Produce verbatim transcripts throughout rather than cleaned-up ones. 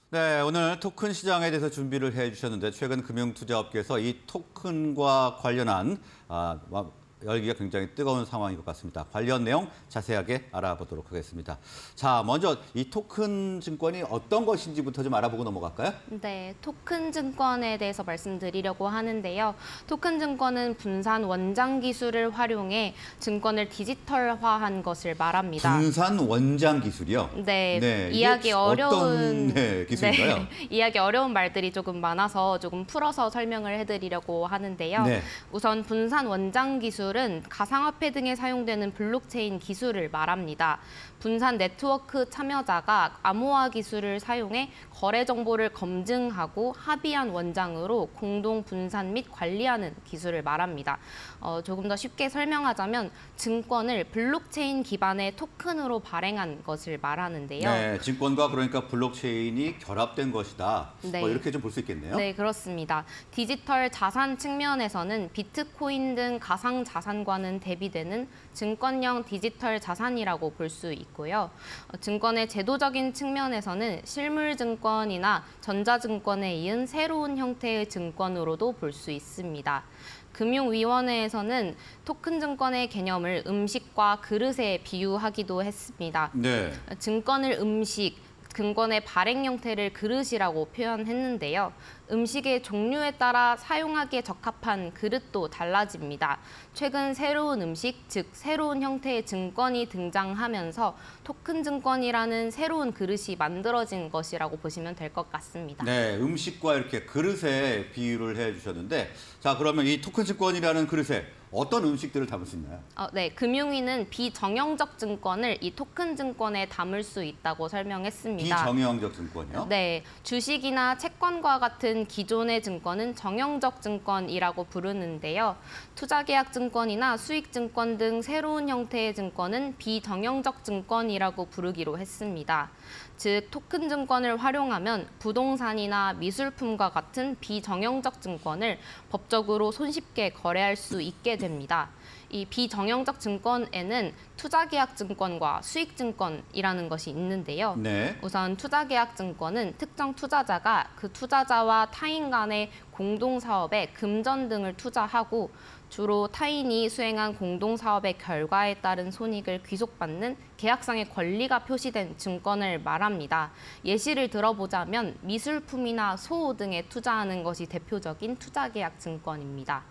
네, 오늘 토큰 시장에 대해서 준비를 해주셨는데 최근 금융투자업계에서 이 토큰과 관련한 아, 열기가 굉장히 뜨거운 상황인 것 같습니다. 관련 내용 자세하게 알아보도록 하겠습니다. 자, 먼저 이 토큰 증권이 어떤 것인지부터 좀 알아보고 넘어갈까요? 네, 토큰 증권에 대해서 말씀드리려고 하는데요. 토큰 증권은 분산 원장 기술을 활용해 증권을 디지털화한 것을 말합니다. 분산 원장 기술이요? 네, 네, 이해하기 어려운 어떤 네, 기술인가요? 네, 이해하기 어려운 말들이 조금 많아서 조금 풀어서 설명을 해드리려고 하는데요. 네. 우선 분산 원장 기술 은 가상화폐 등에 사용되는 블록체인 기술을 말합니다. 분산 네트워크 참여자가 암호화 기술을 사용해 거래 정보를 검증하고 합의한 원장으로 공동 분산 및 관리하는 기술을 말합니다. 어, 조금 더 쉽게 설명하자면 증권을 블록체인 기반의 토큰으로 발행한 것을 말하는데요. 네, 증권과 그러니까 블록체인이 결합된 것이다. 네. 뭐 이렇게 좀 볼 수 있겠네요. 네, 그렇습니다. 디지털 자산 측면에서는 비트코인 등 가상 자산과는 대비되는 증권형 디지털 자산이라고 볼 수 있고요. 어, 증권의 제도적인 측면에서는 실물 증권이나 전자증권에 이은 새로운 형태의 증권으로도 볼 수 있습니다. 금융위원회에서는 토큰 증권의 개념을 음식과 그릇에 비유하기도 했습니다. 네. 증권을 음식, 증권의 발행 형태를 그릇이라고 표현했는데요. 음식의 종류에 따라 사용하기에 적합한 그릇도 달라집니다. 최근 새로운 음식, 즉 새로운 형태의 증권이 등장하면서 토큰 증권이라는 새로운 그릇이 만들어진 것이라고 보시면 될 것 같습니다. 네, 음식과 이렇게 그릇에 비유를 해주셨는데, 자, 그러면 이 토큰 증권이라는 그릇에 어떤 음식들을 담을 수 있나요? 어, 네, 금융위는 비정형적 증권을 이 토큰 증권에 담을 수 있다고 설명했습니다. 비정형적 증권이요? 네, 주식이나 채권과 같은 기존의 증권은 정형적 증권이라고 부르는데요. 투자계약 증권이나 수익증권 등 새로운 형태의 증권은 비정형적 증권이라고 부르기로 했습니다. 즉, 토큰 증권을 활용하면 부동산이나 미술품과 같은 비정형적 증권을 법적으로 손쉽게 거래할 수 있게 됩니다. 이 비정형적 증권에는 투자계약 증권과 수익증권이라는 것이 있는데요. 네. 우선 투자계약 증권은 특정 투자자가 그 투자자와 타인 간의 공동사업에 금전 등을 투자하고 주로 타인이 수행한 공동사업의 결과에 따른 손익을 귀속받는 계약상의 권리가 표시된 증권을 말합니다. 예시를 들어보자면 미술품이나 소 등에 투자하는 것이 대표적인 투자계약 증권입니다.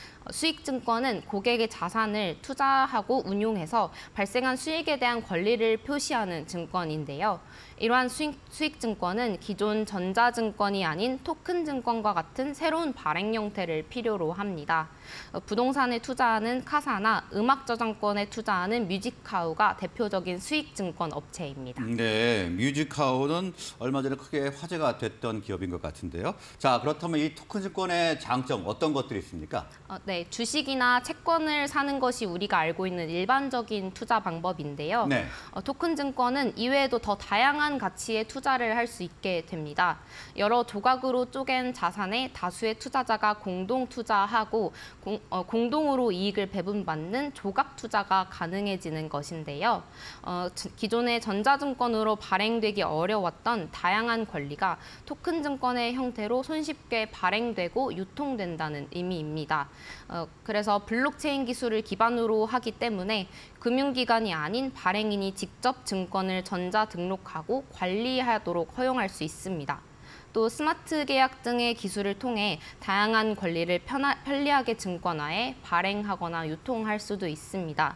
수익증권은 고객의 자산을 투자하고 운용해서 발생한 수익에 대한 권리를 표시하는 증권인데요. 이러한 수익, 수익증권은 기존 전자증권이 아닌 토큰증권과 같은 새로운 발행 형태를 필요로 합니다. 부동산에 투자하는 카사나 음악 저작권에 투자하는 뮤직하우가 대표적인 수익증권 업체입니다. 네, 뮤직하우는 얼마 전에 크게 화제가 됐던 기업인 것 같은데요. 자, 그렇다면 이 토큰증권의 장점 어떤 것들이 있습니까? 어, 네, 주식이나 채권을 사는 것이 우리가 알고 있는 일반적인 투자 방법인데요. 네. 어, 토큰증권은 이외에도 더 다양한 가치에 투자를 할 수 있게 됩니다. 여러 조각으로 쪼갠 자산에 다수의 투자자가 공동 투자하고 공, 어, 공동으로 이익을 배분받는 조각 투자가 가능해지는 것인데요. 어, 기존의 전자증권으로 발행되기 어려웠던 다양한 권리가 토큰증권의 형태로 손쉽게 발행되고 유통된다는 의미입니다. 어, 그래서 블록체인 기술을 기반으로 하기 때문에 금융기관이 아닌 발행인이 직접 증권을 전자 등록하고 관리하도록 허용할 수 있습니다. 또 스마트 계약 등의 기술을 통해 다양한 권리를 편하, 편리하게 증권화해 발행하거나 유통할 수도 있습니다.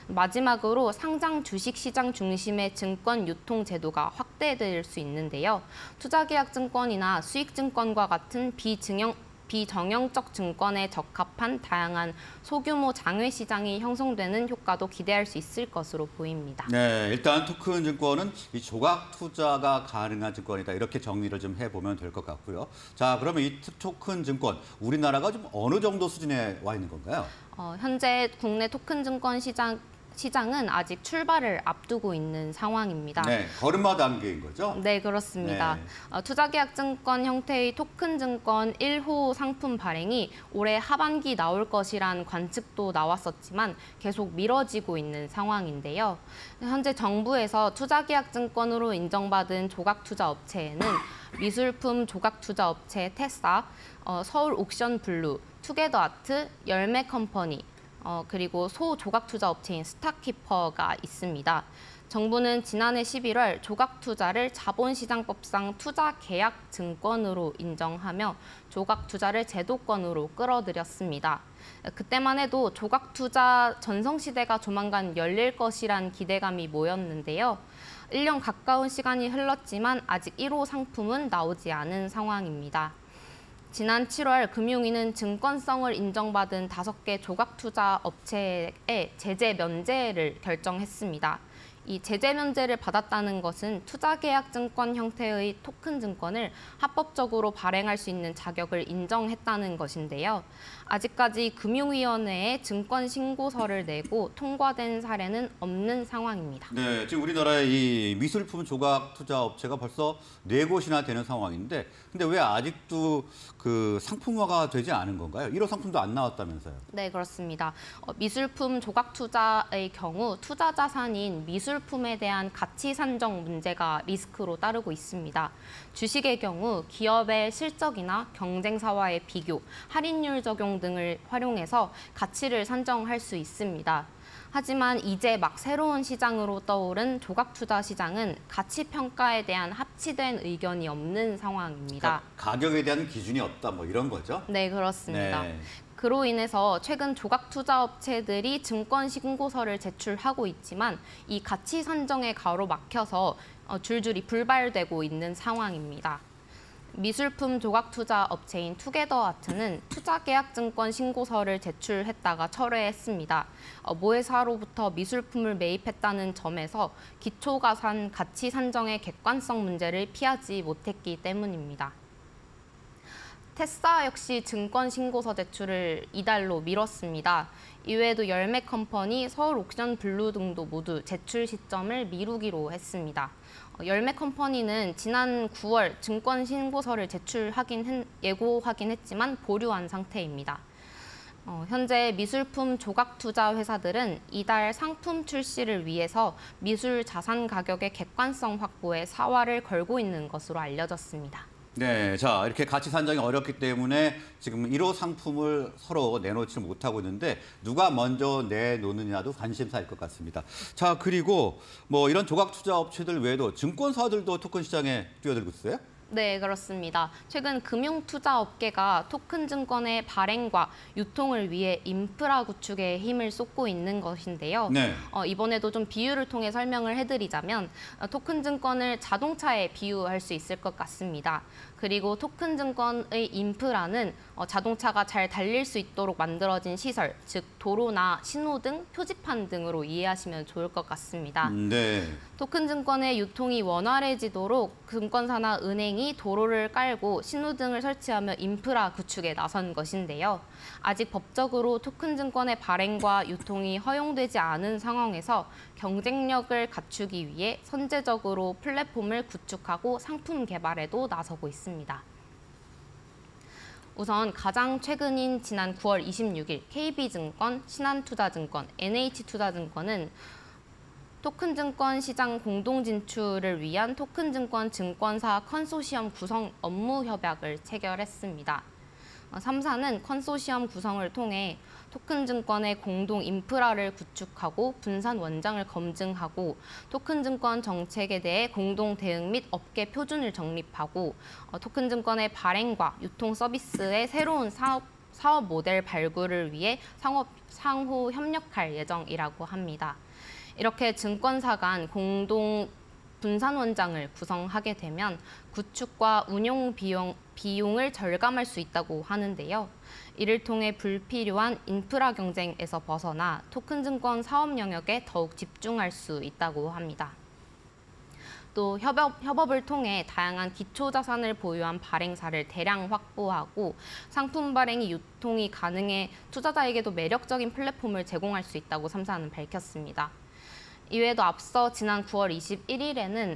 마지막으로 상장 주식시장 중심의 증권 유통 제도가 확대될 수 있는데요. 투자계약 증권이나 수익증권과 같은 비증형 비정형적 증권에 적합한 다양한 소규모 장외 시장이 형성되는 효과도 기대할 수 있을 것으로 보입니다. 네, 일단 토큰 증권은 이 조각 투자가 가능한 증권이다. 이렇게 정리를 좀 해보면 될 것 같고요. 자, 그러면 이 토큰 증권, 우리나라가 좀 어느 정도 수준에 와 있는 건가요? 어, 현재 국내 토큰 증권 시장 시장은 아직 출발을 앞두고 있는 상황입니다. 네, 걸음마 단계인 거죠? 네, 그렇습니다. 네. 어, 투자계약증권 형태의 토큰증권 일 호 상품 발행이 올해 하반기 나올 것이란 관측도 나왔었지만 계속 미뤄지고 있는 상황인데요. 현재 정부에서 투자계약증권으로 인정받은 조각투자업체에는 미술품 조각투자업체 테사, 어, 서울옥션블루, 투게더아트, 열매컴퍼니, 어, 그리고 소조각투자업체인 스타키퍼가 있습니다. 정부는 지난해 십일월 조각투자를 자본시장법상 투자계약증권으로 인정하며 조각투자를 제도권으로 끌어들였습니다. 그때만 해도 조각투자 전성시대가 조만간 열릴 것이란 기대감이 모였는데요. 일 년 가까운 시간이 흘렀지만 아직 일 호 상품은 나오지 않은 상황입니다. 지난 칠월 금융위는 증권성을 인정받은 다섯 개 조각투자 업체에 제재 면제를 결정했습니다. 이 제재 면제를 받았다는 것은 투자계약증권 형태의 토큰 증권을 합법적으로 발행할 수 있는 자격을 인정했다는 것인데요. 아직까지 금융위원회에 증권 신고서를 내고 통과된 사례는 없는 상황입니다. 네, 지금 우리나라의 이 미술품 조각 투자 업체가 벌써 네 곳이나 되는 상황인데, 근데 왜 아직도 그 상품화가 되지 않은 건가요? 일 호 상품도 안 나왔다면서요? 네, 그렇습니다. 어, 미술품 조각 투자의 경우 투자 자산인 미술품에 대한 가치 산정 문제가 리스크로 따르고 있습니다. 주식의 경우 기업의 실적이나 경쟁사와의 비교, 할인율 적용 등을 활용해서 가치를 산정할 수 있습니다. 하지만 이제 막 새로운 시장으로 떠오른 조각 투자 시장은 가치 평가에 대한 합치된 의견이 없는 상황입니다. 그러니까 가격에 대한 기준이 없다, 뭐 이런 거죠? 네, 그렇습니다. 네. 그로 인해서 최근 조각 투자 업체들이 증권 신고서를 제출하고 있지만 이 가치 산정에 가로막혀서 줄줄이 불발되고 있는 상황입니다. 미술품 조각 투자 업체인 투게더아트는 투자계약증권 신고서를 제출했다가 철회했습니다. 어, 모회사로부터 미술품을 매입했다는 점에서 기초가산 가치 산정의 객관성 문제를 피하지 못했기 때문입니다. 테사 역시 증권 신고서 제출을 이달로 미뤘습니다. 이외에도 열매컴퍼니, 서울옥션블루 등도 모두 제출 시점을 미루기로 했습니다. 열매컴퍼니는 지난 구월 증권 신고서를 제출하긴 했, 예고하긴 했지만 보류한 상태입니다. 어, 현재 미술품 조각 투자 회사들은 이달 상품 출시를 위해서 미술 자산 가격의 객관성 확보에 사활을 걸고 있는 것으로 알려졌습니다. 네, 자 이렇게 가치 산정이 어렵기 때문에 지금 일 호 상품을 서로 내놓지 못하고 있는데 누가 먼저 내놓느냐도 관심사일 것 같습니다. 자, 그리고 뭐 이런 조각 투자 업체들 외에도 증권사들도 토큰 시장에 뛰어들고 있어요? 네, 그렇습니다. 최근 금융투자업계가 토큰 증권의 발행과 유통을 위해 인프라 구축에 힘을 쏟고 있는 것인데요. 네. 어, 이번에도 좀 비유를 통해 설명을 해드리자면 어, 토큰 증권을 자동차에 비유할 수 있을 것 같습니다. 그리고 토큰 증권의 인프라는 어, 자동차가 잘 달릴 수 있도록 만들어진 시설, 즉 도로나 신호등, 표지판 등으로 이해하시면 좋을 것 같습니다. 음, 네. 토큰 증권의 유통이 원활해지도록 증권사나 은행이 도로를 깔고 신호등을 설치하며 인프라 구축에 나선 것인데요. 아직 법적으로 토큰 증권의 발행과 유통이 허용되지 않은 상황에서 경쟁력을 갖추기 위해 선제적으로 플랫폼을 구축하고 상품 개발에도 나서고 있습니다. 우선 가장 최근인 지난 구월 이십육일 케이비증권, 신한투자증권, 엔에이치투자증권은 토큰증권 시장 공동 진출을 위한 토큰증권 증권사 컨소시엄 구성 업무 협약을 체결했습니다. 삼 사는 컨소시엄 구성을 통해 토큰증권의 공동 인프라를 구축하고 분산 원장을 검증하고 토큰증권 정책에 대해 공동 대응 및 업계 표준을 정립하고 토큰증권의 발행과 유통 서비스의 새로운 사업, 사업 모델 발굴을 위해 상호, 상호 협력할 예정이라고 합니다. 이렇게 증권사 간 공동 분산 원장을 구성하게 되면 구축과 운용 비용, 비용을 절감할 수 있다고 하는데요. 이를 통해 불필요한 인프라 경쟁에서 벗어나 토큰 증권 사업 영역에 더욱 집중할 수 있다고 합니다. 또 협업, 협업을 통해 다양한 기초 자산을 보유한 발행사를 대량 확보하고 상품 발행이 유통이 가능해 투자자에게도 매력적인 플랫폼을 제공할 수 있다고 삼 사는 밝혔습니다. 이외에도 앞서 지난 구월 이십일일에는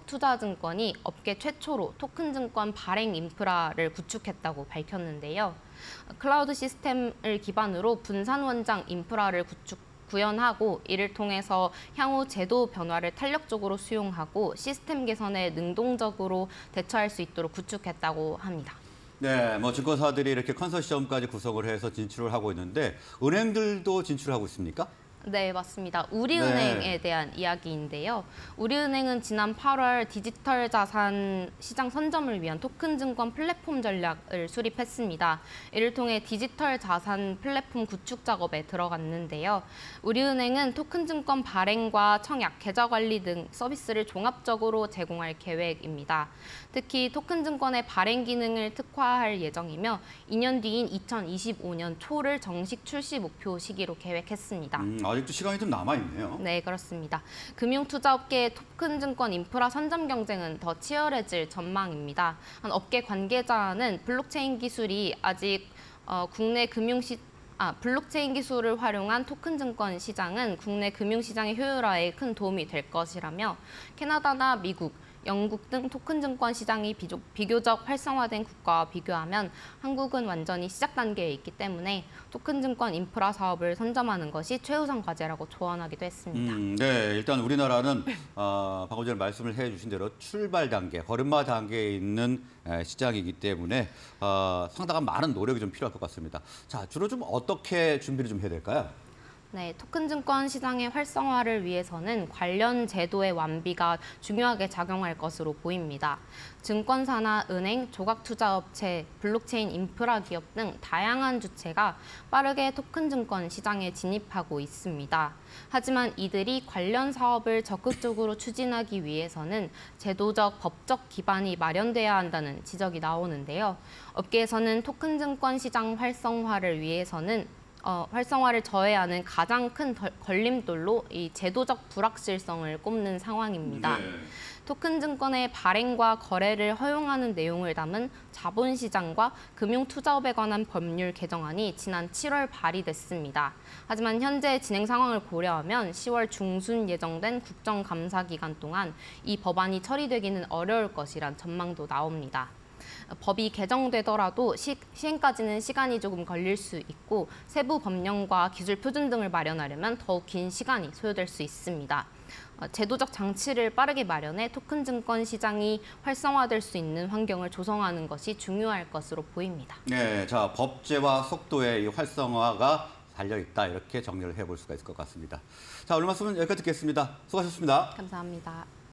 한국투자증권이 업계 최초로 토큰 증권 발행 인프라를 구축했다고 밝혔는데요. 클라우드 시스템을 기반으로 분산 원장 인프라를 구축 구현하고 이를 통해서 향후 제도 변화를 탄력적으로 수용하고 시스템 개선에 능동적으로 대처할 수 있도록 구축했다고 합니다. 네, 뭐 증권사들이 이렇게 컨소시엄까지 구성을 해서 진출을 하고 있는데 은행들도 진출하고 있습니까? 네, 맞습니다. 우리은행에 네. 대한 이야기인데요. 우리은행은 지난 팔월 디지털 자산 시장 선점을 위한 토큰 증권 플랫폼 전략을 수립했습니다. 이를 통해 디지털 자산 플랫폼 구축 작업에 들어갔는데요. 우리은행은 토큰 증권 발행과 청약, 계좌 관리 등 서비스를 종합적으로 제공할 계획입니다. 특히 토큰 증권의 발행 기능을 특화할 예정이며 이 년 뒤인 이천이십오년 초를 정식 출시 목표 시기로 계획했습니다. 음, 아직도 시간이 좀 남아있네요. 네, 그렇습니다. 금융투자업계의 토큰 증권 인프라 선점 경쟁은 더 치열해질 전망입니다. 한 업계 관계자는 블록체인 기술이 아직 어, 국내 금융시 아, 블록체인 기술을 활용한 토큰 증권 시장은 국내 금융시장의 효율화에 큰 도움이 될 것이라며 캐나다나 미국, 영국 등 토큰 증권 시장이 비교, 비교적 활성화된 국가와 비교하면 한국은 완전히 시작 단계에 있기 때문에 토큰 증권 인프라 사업을 선점하는 것이 최우선 과제라고 조언하기도 했습니다. 음, 네, 일단 우리나라는 어, 방금 전에 말씀을 해주신 대로 출발 단계, 걸음마 단계에 있는 에, 시장이기 때문에 어, 상당한 많은 노력이 좀 필요할 것 같습니다. 자, 주로 좀 어떻게 준비를 좀 해야 될까요? 네, 토큰 증권 시장의 활성화를 위해서는 관련 제도의 완비가 중요하게 작용할 것으로 보입니다. 증권사나 은행, 조각투자업체, 블록체인 인프라 기업 등 다양한 주체가 빠르게 토큰 증권 시장에 진입하고 있습니다. 하지만 이들이 관련 사업을 적극적으로 추진하기 위해서는 제도적, 법적 기반이 마련돼야 한다는 지적이 나오는데요. 업계에서는 토큰 증권 시장 활성화를 위해서는 어, 활성화를 저해하는 가장 큰 덜, 걸림돌로 이 제도적 불확실성을 꼽는 상황입니다. 네. 토큰 증권의 발행과 거래를 허용하는 내용을 담은 자본시장과 금융투자업에 관한 법률 개정안이 지난 칠월 발의됐습니다. 하지만 현재 진행 상황을 고려하면 시월 중순 예정된 국정감사 기간 동안 이 법안이 처리되기는 어려울 것이란 전망도 나옵니다. 법이 개정되더라도 시, 시행까지는 시간이 조금 걸릴 수 있고 세부 법령과 기술 표준 등을 마련하려면 더욱 긴 시간이 소요될 수 있습니다. 어, 제도적 장치를 빠르게 마련해 토큰 증권 시장이 활성화될 수 있는 환경을 조성하는 것이 중요할 것으로 보입니다. 네, 자, 법제화 속도의 이 활성화가 달려있다 이렇게 정리를 해볼 수가 있을 것 같습니다. 자, 오늘 말씀은 여기까지 듣겠습니다. 수고하셨습니다. 감사합니다.